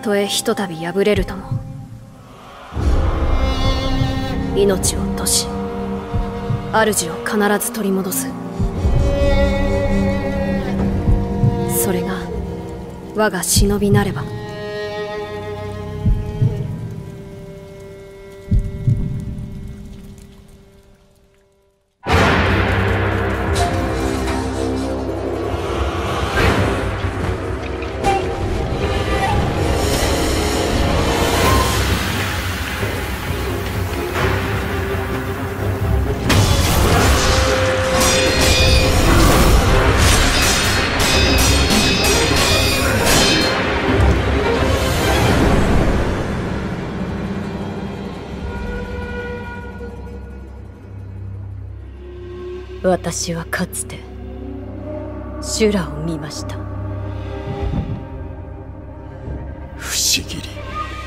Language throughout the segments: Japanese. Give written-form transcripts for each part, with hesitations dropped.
とえひとたび敗れるとも命を落とし主を必ず取り戻す。それが我が忍びなれば。 私はかつて修羅を見ました。 不思議に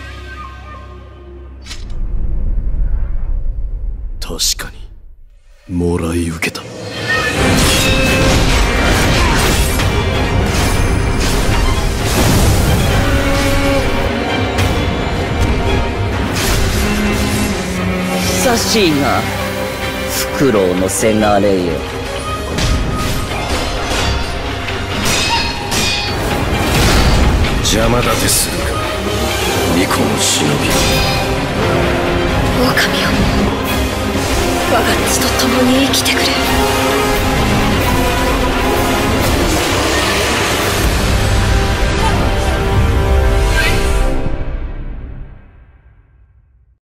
確かにもらい受けた。 久しいなフクロウのせがれよ。 邪魔立てするか巫女の忍び。 狼よ、我が血と共に生きてくれ。